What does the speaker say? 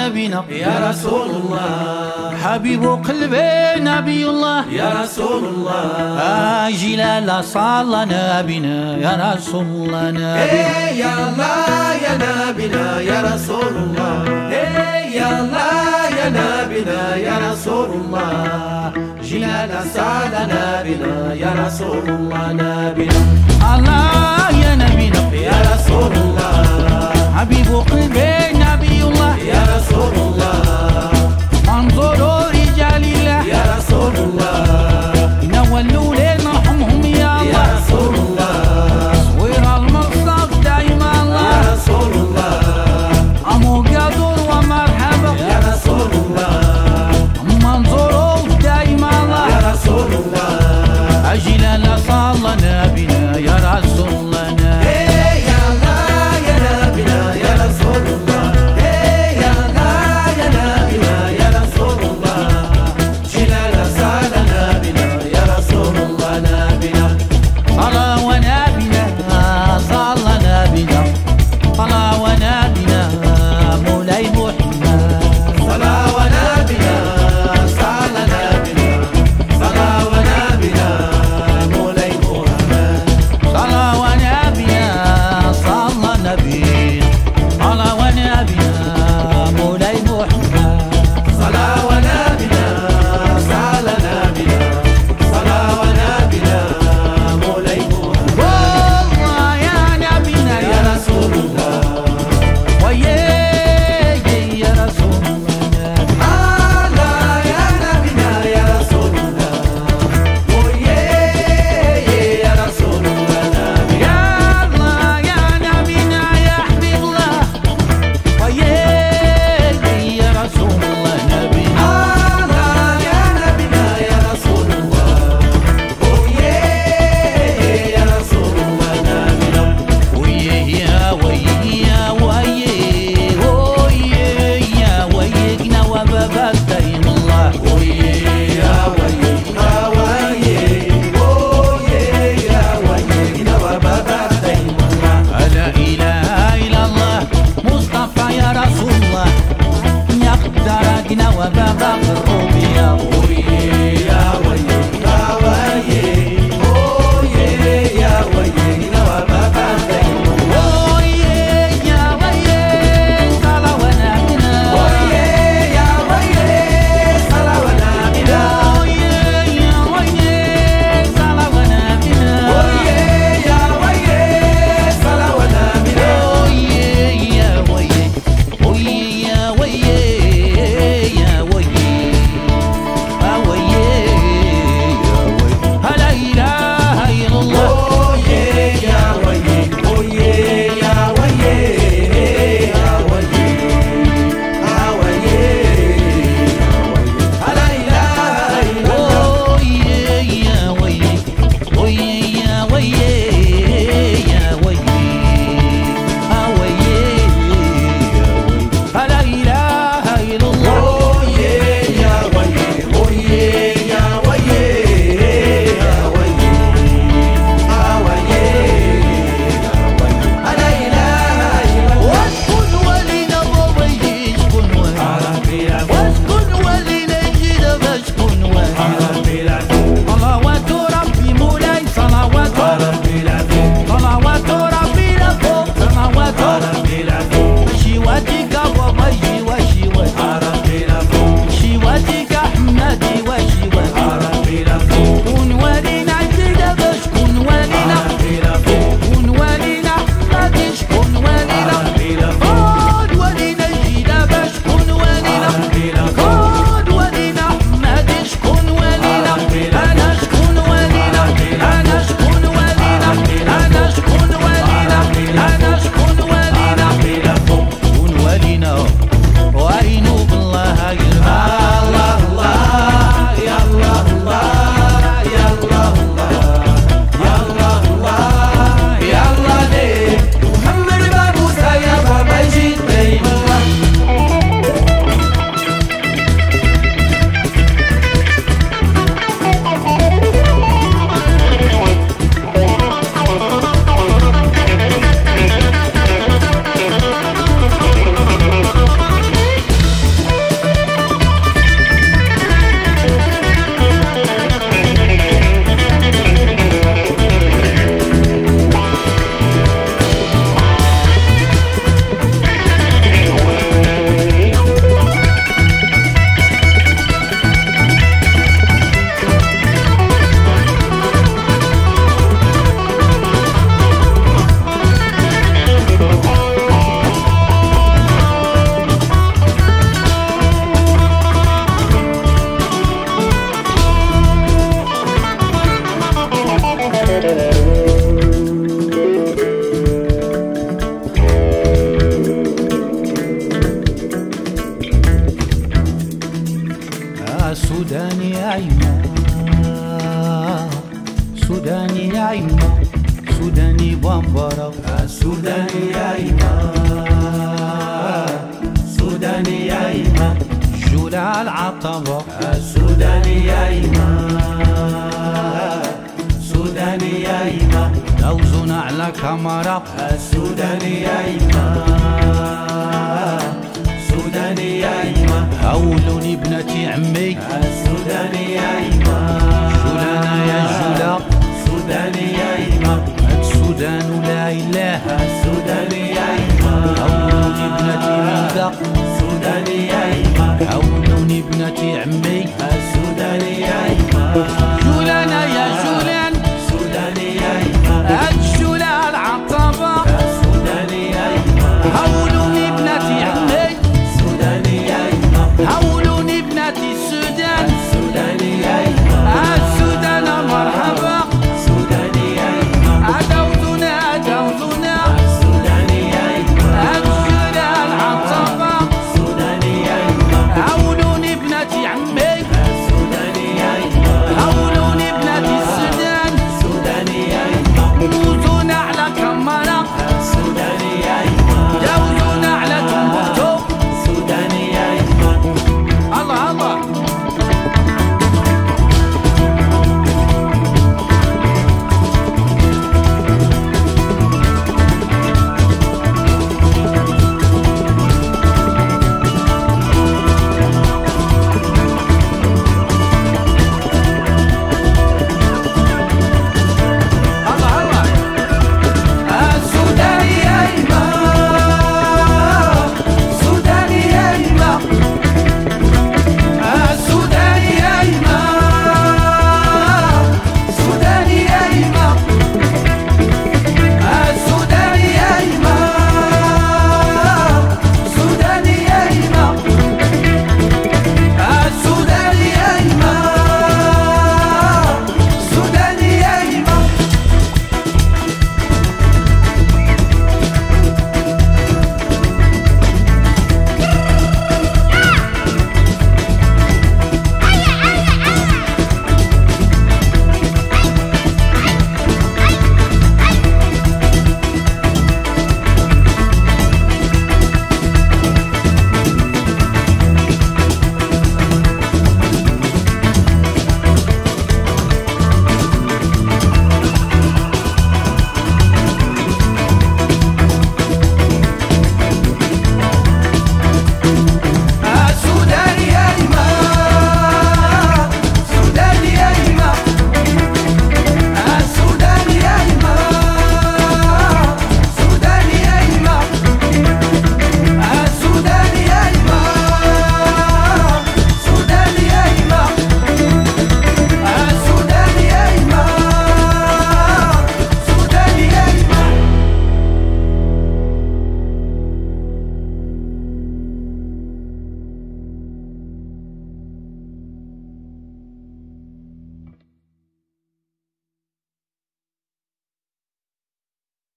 نبينا يا رسول الله، حبيب قلبي نبي الله يا رسول الله، جلال صلى نبينا يا رسول الله نبينا يا الله يا نبينا يا رسول الله، يا الله يا نبينا يا رسول الله، جلال صلى نبينا يا رسول الله نبينا. الله يا نبينا يا رسول الله، حبيب قلبي نبي الله يا رسول الله، منظور رجال الله يا رسول الله، نولوا لنا رحمهم يا يا الله رسول الله، وير المصطفى دايما يا الله رسول الله، أمو قدر ومرحبا يا رسول الله، منظور دايما الله يا رسول الله، أجل صلى نبينا يا رسول الله نبينا يا الله يا نبينا يا رسول الله، يا الله يا نبينا يا رسول الله، جلال صلى نبينا يا رسول الله نبينا. صلى ونبينا صلى نبينا صلى ونبينا مولاي محمد صلى ونبينا صلى نبينا، صلى ونبينا مولاي محمد، صلى سوداني يا عيما، سوداني يا عيما، سوداني بامبارا. سوداني يا عيما، سوداني يا عيما، جولا العطبة. سوداني يا عيما، سوداني يا عيما، دوزنا على كاميرا. سوداني يا عيما، سوداني يا عيما، هولوني ابنتي عمي. سوداني يا عيما، جولانا يا جولا، سوداني يا عيما، السودان لا إله. سوداني يا عيما، هولوني ابنتي من ذا